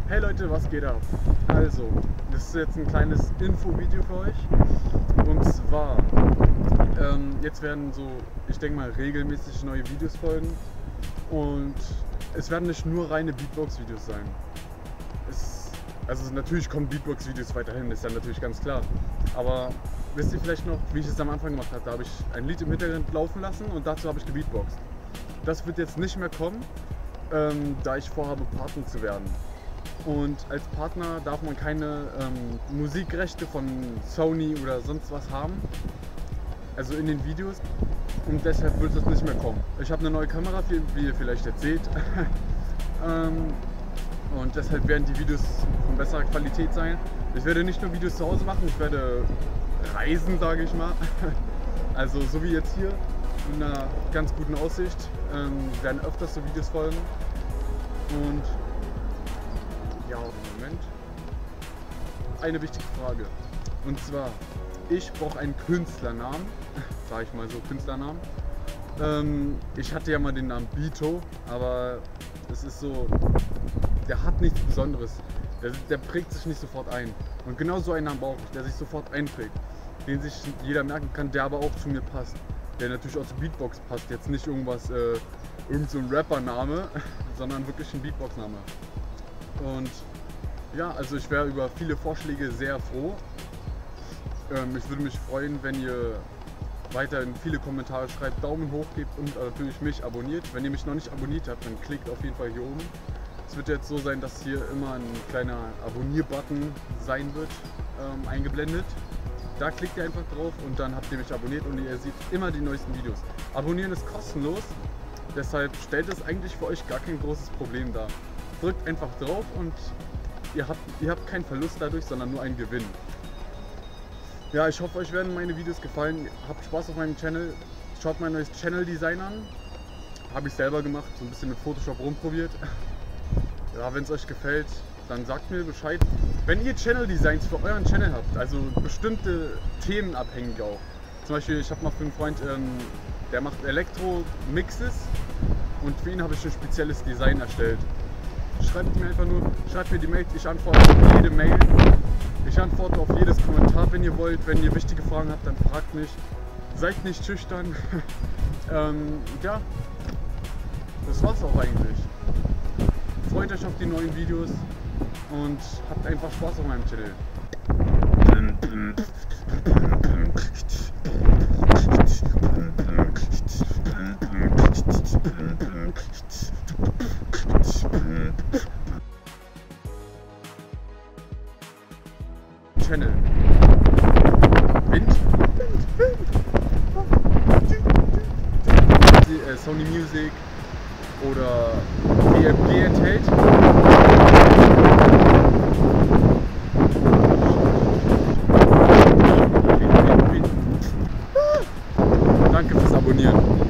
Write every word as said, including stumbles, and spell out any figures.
Hey Leute, was geht ab? Also, das ist jetzt ein kleines Infovideo für euch. Und zwar, ähm, jetzt werden so, ich denke mal, regelmäßig neue Videos folgen. Und es werden nicht nur reine Beatbox-Videos sein. Es, also natürlich kommen Beatbox-Videos weiterhin, ist ja natürlich ganz klar. Aber wisst ihr vielleicht noch, wie ich es am Anfang gemacht habe? Da habe ich ein Lied im Hintergrund laufen lassen und dazu habe ich gebeatboxt. Das wird jetzt nicht mehr kommen, ähm, da ich vorhabe, Partner zu werden. Und als Partner darf man keine ähm, Musikrechte von Sony oder sonst was haben, also in den Videos, und deshalb wird das nicht mehr kommen. Ich habe eine neue Kamera, wie ihr vielleicht jetzt seht, ähm, und deshalb werden die Videos von besserer Qualität sein. Ich werde nicht nur Videos zu Hause machen, ich werde reisen, sage ich mal, also so wie jetzt hier, mit einer ganz guten Aussicht, ähm, werden öfters so Videos folgen. Und ja, Moment. Eine wichtige Frage. Und zwar, ich brauche einen Künstlernamen, sage ich mal so, Künstlernamen. Ähm, ich hatte ja mal den Namen Bito, aber es ist so, der hat nichts Besonderes. Der, der prägt sich nicht sofort ein. Und genau so einen Namen brauche ich, der sich sofort einprägt. Den sich jeder merken kann, der aber auch zu mir passt. Der natürlich auch zur Beatbox passt. Jetzt nicht irgendwas, äh, irgend so ein Rappername, sondern wirklich ein Beatbox-Name. Und ja, also ich wäre über viele Vorschläge sehr froh. Ähm, ich würde mich freuen, wenn ihr weiterhin viele Kommentare schreibt, Daumen hoch gebt und natürlich mich abonniert. Wenn ihr mich noch nicht abonniert habt, dann klickt auf jeden Fall hier oben. Es wird jetzt so sein, dass hier immer ein kleiner Abonnier-Button sein wird, ähm, eingeblendet. Da klickt ihr einfach drauf und dann habt ihr mich abonniert und ihr seht immer die neuesten Videos. Abonnieren ist kostenlos, deshalb stellt es eigentlich für euch gar kein großes Problem dar. Drückt einfach drauf und ihr habt, ihr habt keinen Verlust dadurch, sondern nur einen Gewinn. Ja, ich hoffe, euch werden meine Videos gefallen. Habt Spaß auf meinem Channel. Schaut mein neues Channel-Design an. Habe ich selber gemacht, so ein bisschen mit Photoshop rumprobiert. Ja, wenn es euch gefällt, dann sagt mir Bescheid. Wenn ihr Channel-Designs für euren Channel habt, also bestimmte Themen abhängig auch. Zum Beispiel, ich habe mal für einen Freund, ähm, der macht Elektro-Mixes und für ihn habe ich ein spezielles Design erstellt. Schreibt mir einfach nur, schreibt mir die Mail, ich antworte auf jede Mail. Ich antworte auf jedes Kommentar, wenn ihr wollt. Wenn ihr wichtige Fragen habt, dann fragt mich. Seid nicht schüchtern. ähm, ja, das war's auch eigentlich. Freut euch auf die neuen Videos und habt einfach Spaß auf meinem Channel. Channel. Wind? Die, äh, Sony Music oder D M G enthält. Danke fürs Abonnieren.